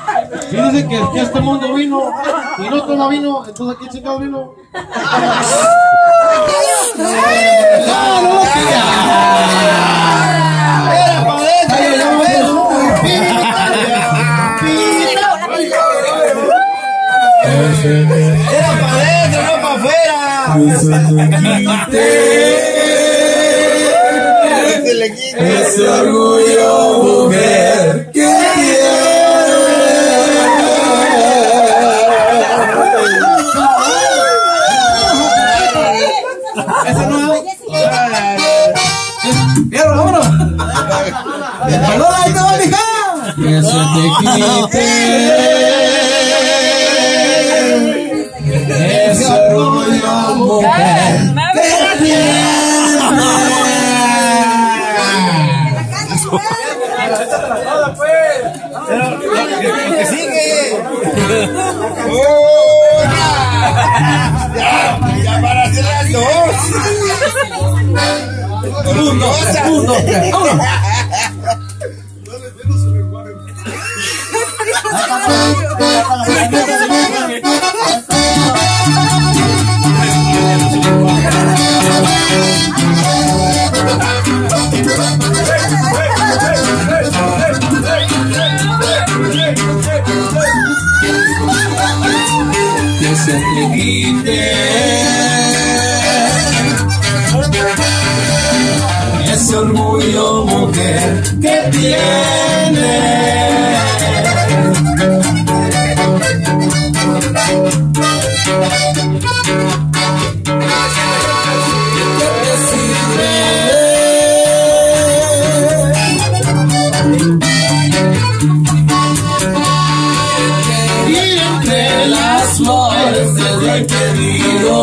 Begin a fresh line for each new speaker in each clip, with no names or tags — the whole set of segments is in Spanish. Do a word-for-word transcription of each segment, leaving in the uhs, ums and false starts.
Fíjense que, que este mundo vino y no toma vino, entonces aquí chingado vino. No, no lo quería. Era para adentro. Era para adentro, no para afuera. Ese orgullo, mujer, que tiene. Ese no es. Fierro, vámonos. ¡Perdón, ahí te va, mija! Que se te quite ese orgullo, mujer, que tiene. Que sigue. Ya, ya para hacer las dos. Un, dos, un, dos, tres. Que se te quite ese orgullo, mujer, que tiene. ¿Qué te sirve? Y entre las flores te doy pedido.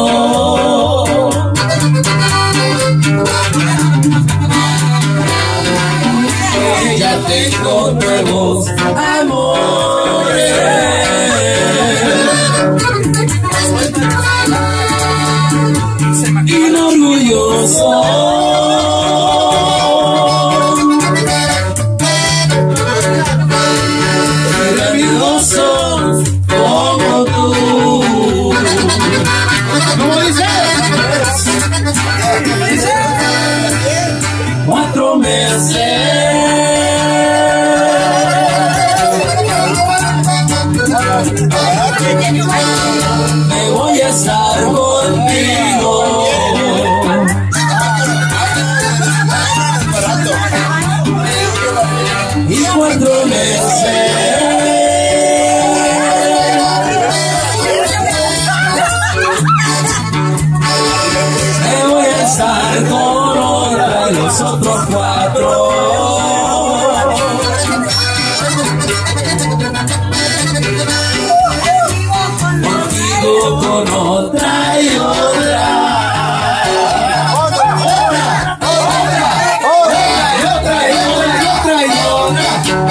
Ya tengo nuevos amores y orgulloso y revidoso como tú. ¿Cómo dice? Cuatro meses me voy a estar contigo y cuatro meses me voy a estar con otra de los otros cuatro. Con otra y otra, otra, otra, otra, otra, y otra, y otra, y otra,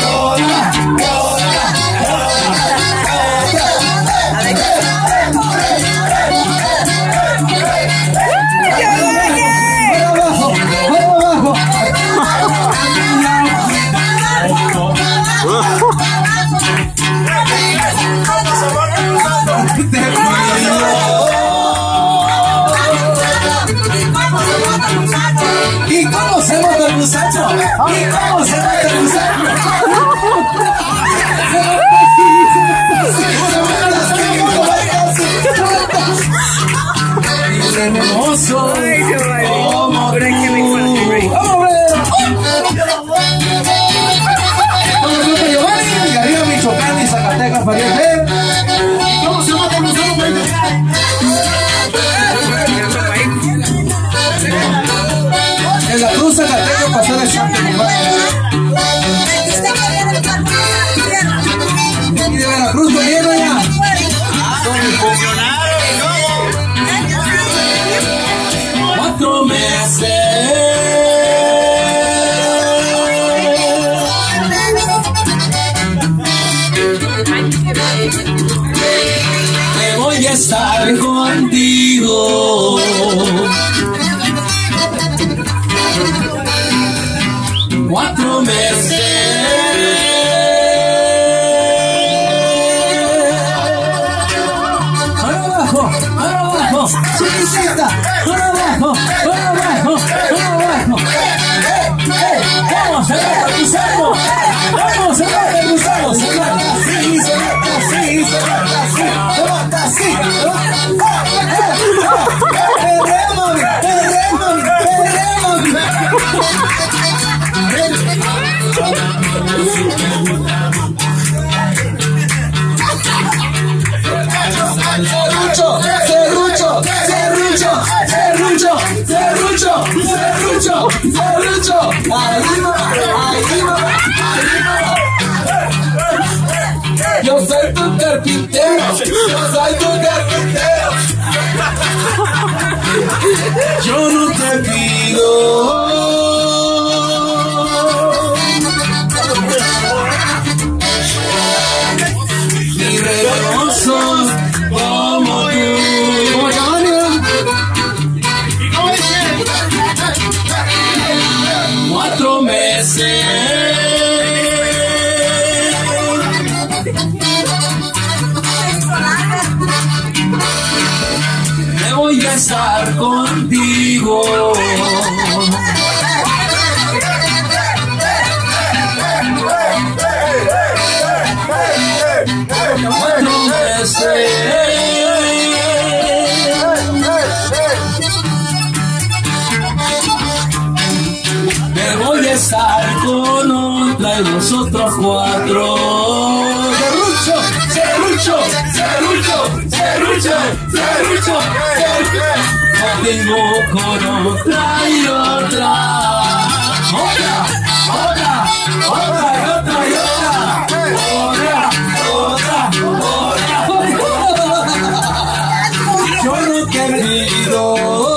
¿y cómo se mata el muchacho? ¿Y cómo se mata el muchacho? Y hermoso como tú. Giovanni, y arriba Michoacán y Zacatecas, pariente. ¿Y cómo se mata el muchacho? En la cruz Zacatecas pasó de Santo Nicolás. Y de Veracruz gobierno ya. Cuatro meses me voy a estar contigo. Cuatro meses cosita. Para abajo, para abajo, para abajo. Vamos, se va cruzando. Vamos, se va cruzando. Se va así, se va así, se va así, se va así. Queremos, queremos, Serrucho, serrucho, serrucho, serrucho, serrucho, serrucho, serrucho, arriba, arriba, arriba. Yo soy tu carpintero, yo soy tu carpintero. Yo no te pido ni regalos como tú. Cuatro meses me voy a estar contigo. Cuatro meses me voy a estar con otra y nosotros cuatro. Serrucho, serrucho, serrucho, serrucho, serrucho, serrucho. Contigo con otra y otra. Otra, otra, otra y otra y otra. Otra, otra, otra. Yo no te pido.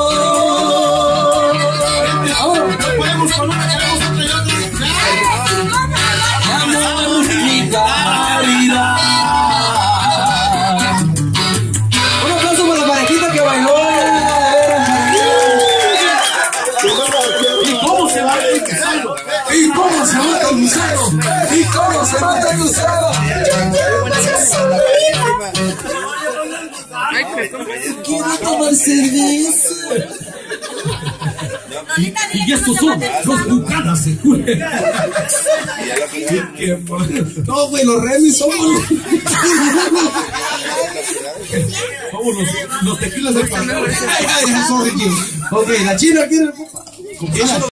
Ahora no podemos con una, queremos otra y otra. Amor y caridad. Un aplauso para la parejita que bailó. ¿Y cómo se va el gusano? ¿Y cómo se mata el gusano? ¿Y cómo se mata el gusano? Quiero tomar cerveza. Y, y estos son los bucanas, se juegan. No, güey, los remis son. Vamos, los, los tequilas del paseo. Ok, la china quiere.